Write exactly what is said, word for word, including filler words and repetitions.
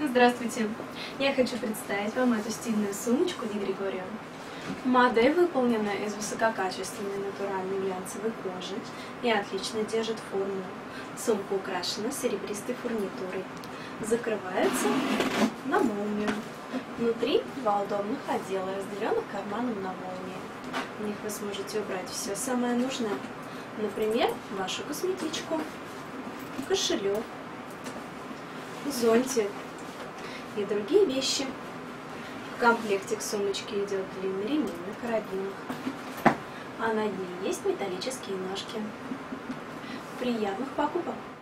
Здравствуйте! Я хочу представить вам эту стильную сумочку Ди Грегорио. Модель выполнена из высококачественной натуральной глянцевой кожи и отлично держит форму. Сумка украшена серебристой фурнитурой. Закрывается на молнию. Внутри два удобных отдела, разделенных карманом на молнии. В них вы сможете убрать все самое нужное. Например, вашу косметичку, кошелек, зонтик и другие вещи. В комплекте к сумочке идет длинный ремень на карабинах, а на дне есть металлические ножки. Приятных покупок!